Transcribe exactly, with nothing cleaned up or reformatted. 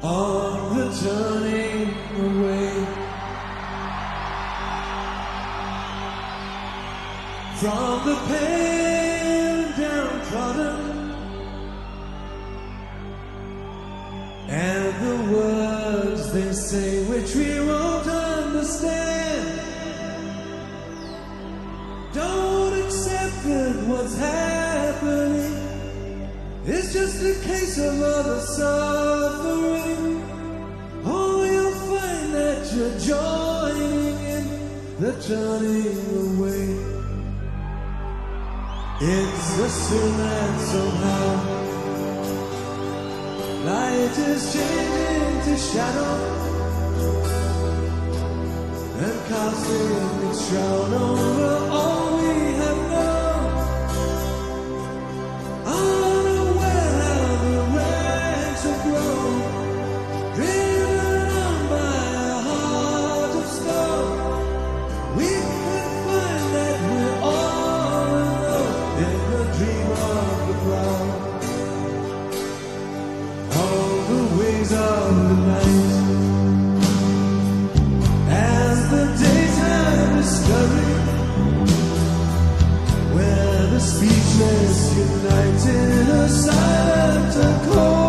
on the journey away from the pale and downtrodden, and the words they say which we won't understand. Don't accept that what's happening it's just a case of other suffering. Oh, you'll find that you're joining in the journey away. It's a sin that somehow light is changing to shadow and casting its shroud over all we have known. Driven on by a heart of stone, we can find that we're all alone in the dream of the cloud. All the ways of the night, as the daytime discovery, where the speechless unite in a silent accord.